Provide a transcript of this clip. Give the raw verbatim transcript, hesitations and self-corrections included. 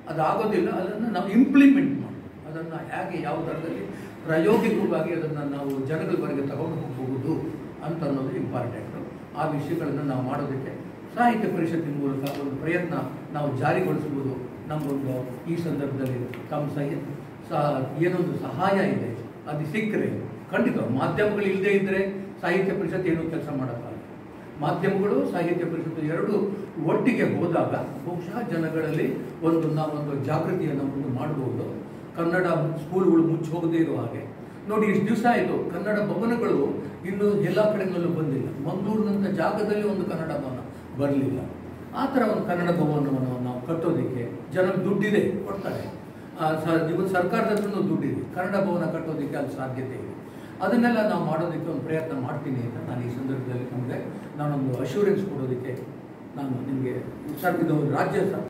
ಅದಾಗೋದಿಲ್ಲ. ಅದನ್ನು ನಾವು ಇಂಪ್ಲಿಮೆಂಟ್ ಮಾಡಿ ಅದನ್ನು ಹೇಗೆ ಯಾವ ಥರದಲ್ಲಿ ಪ್ರಾಯೋಗಿಕವಾಗಿ ಅದನ್ನು ನಾವು ಜನಗಳವರೆಗೆ ತಗೊಂಡು ಹೋಗಬಹುದು ಅಂತ ಅನ್ನೋದು ಇಂಪಾರ್ಟೆಂಟು. ಆ ವಿಷಯಗಳನ್ನು ನಾವು ಮಾಡೋದಕ್ಕೆ ಸಾಹಿತ್ಯ ಪರಿಷತ್ತಿನ ಮೂಲಕ ಒಂದು ಪ್ರಯತ್ನ ನಾವು ಜಾರಿಗೊಳಿಸ್ಬೋದು. ನಮಗೊಂದು ಈ ಸಂದರ್ಭದಲ್ಲಿ ತಮ್ಮ ಸಹ ಸಹ ಏನೊಂದು ಸಹಾಯ ಇದೆ ಅದು ಸಿಕ್ಕರೆ ಖಂಡಿತ. ಮಾಧ್ಯಮಗಳು ಇಲ್ಲದೇ ಇದ್ದರೆ ಸಾಹಿತ್ಯ ಪರಿಷತ್ ಏನೂ ಕೆಲಸ ಮಾಡೋಕ್ಕಾಗಲ್ಲ. ಮಾಧ್ಯಮಗಳು ಸಾಹಿತ್ಯ ಪರಿಷತ್ತು ಎರಡು ಒಟ್ಟಿಗೆ ಹೋದಾಗ ಬಹುಶಃ ಜನಗಳಲ್ಲಿ ಒಂದು ನಾವೊಂದು ಜಾಗೃತಿಯನ್ನು ಒಂದು ಮಾಡಬಹುದು. ಕನ್ನಡ ಸ್ಕೂಲ್ಗಳು ಮುಚ್ಚಿ ಹೋಗದೇ ಇರೋ ಹಾಗೆ ನೋಡಿ, ಇಷ್ಟು ದಿವಸ ಆಯಿತು ಕನ್ನಡ ಭವನಗಳು ಇನ್ನೂ ಎಲ್ಲ ಕಡೆಗಳಲ್ಲೂ ಬಂದಿಲ್ಲ. ಮಂಗಳೂರಿನಂಥ ಜಾಗದಲ್ಲಿ ಒಂದು ಕನ್ನಡ ಭವನ ಬರಲಿಲ್ಲ. ಆ ಥರ ಒಂದು ಕನ್ನಡ ಭವನವನ್ನು ನಾವು ಕಟ್ಟೋದಕ್ಕೆ ಜನ ದುಡ್ಡಿದೆ, ಕೊಡ್ತಾರೆ. ಇವತ್ತು ಸರ್ಕಾರದ ಹತ್ರನೂ ದುಡ್ಡಿದೆ, ಕನ್ನಡ ಭವನ ಕಟ್ಟೋದಕ್ಕೆ ಅಲ್ಲಿ ಸಾಧ್ಯತೆ ಇದೆ. ಅದನ್ನೆಲ್ಲ ನಾವು ಮಾಡೋದಕ್ಕೆ ಒಂದು ಪ್ರಯತ್ನ ಮಾಡ್ತೀನಿ ಅಂತ ನಾನು ಈ ಸಂದರ್ಭದಲ್ಲಿ ನಮಗೆ ನಾನೊಂದು ಅಶ್ಯೂರೆನ್ಸ್ ಕೊಡೋದಕ್ಕೆ ನಾನು ನಿಮಗೆ ಸರ್ ಇದು ರಾಜ್ಯ